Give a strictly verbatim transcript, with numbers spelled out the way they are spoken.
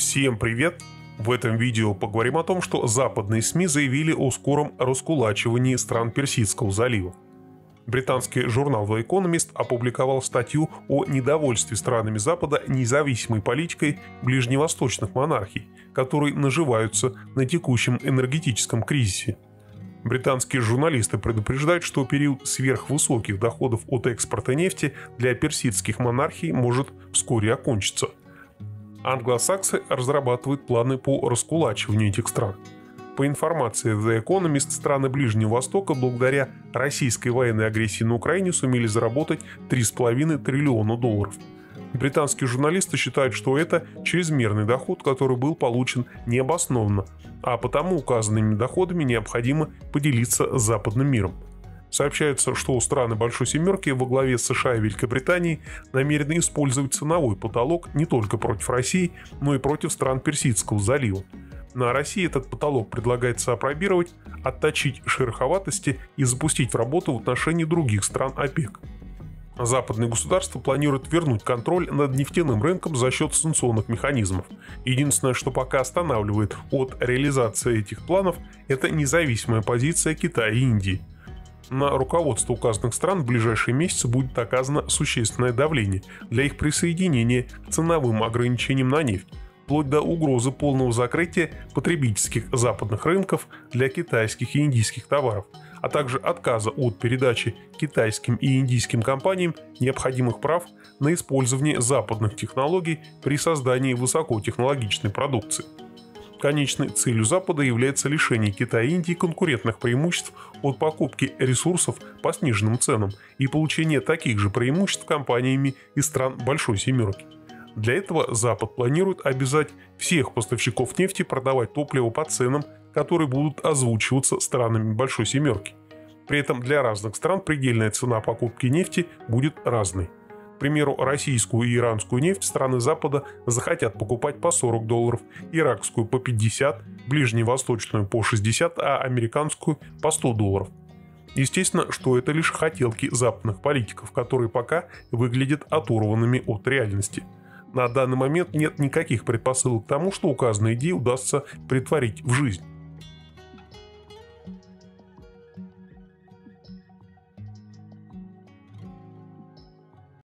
Всем привет! В этом видео поговорим о том, что западные СМИ заявили о скором раскулачивании стран Персидского залива. Британский журнал The Economist опубликовал статью о недовольстве странами Запада независимой политикой ближневосточных монархий, которые наживаются на текущем энергетическом кризисе. Британские журналисты предупреждают, что период сверхвысоких доходов от экспорта нефти для персидских монархий может вскоре окончиться. Англосаксы разрабатывают планы по раскулачиванию этих стран. По информации The Economist, страны Ближнего Востока благодаря российской военной агрессии на Украине сумели заработать три с половиной триллиона долларов. Британские журналисты считают, что это чрезмерный доход, который был получен необоснованно, а потому указанными доходами необходимо поделиться с западным миром. Сообщается, что страны Большой Семерки во главе с США и Великобританией намерены использовать ценовой потолок не только против России, но и против стран Персидского залива. На России этот потолок предлагается опробировать, отточить шероховатости и запустить в работу в отношении других стран ОПЕК. Западные государства планируют вернуть контроль над нефтяным рынком за счет санкционных механизмов. Единственное, что пока останавливает от реализации этих планов, это независимая позиция Китая и Индии. На руководство указанных стран в ближайшие месяцы будет оказано существенное давление для их присоединения к ценовым ограничениям на нефть, вплоть до угрозы полного закрытия потребительских западных рынков для китайских и индийских товаров, а также отказа от передачи китайским и индийским компаниям необходимых прав на использование западных технологий при создании высокотехнологичной продукции. Конечной целью Запада является лишение Китая и Индии конкурентных преимуществ от покупки ресурсов по сниженным ценам и получения таких же преимуществ компаниями из стран Большой Семерки. Для этого Запад планирует обязать всех поставщиков нефти продавать топливо по ценам, которые будут озвучиваться странами Большой Семерки. При этом для разных стран предельная цена покупки нефти будет разной. К примеру, российскую и иранскую нефть страны Запада захотят покупать по сорок долларов, иракскую по пятьдесят, ближневосточную по шестьдесят, а американскую по сто долларов. Естественно, что это лишь хотелки западных политиков, которые пока выглядят оторванными от реальности. На данный момент нет никаких предпосылок к тому, что указанные идеи удастся претворить в жизнь.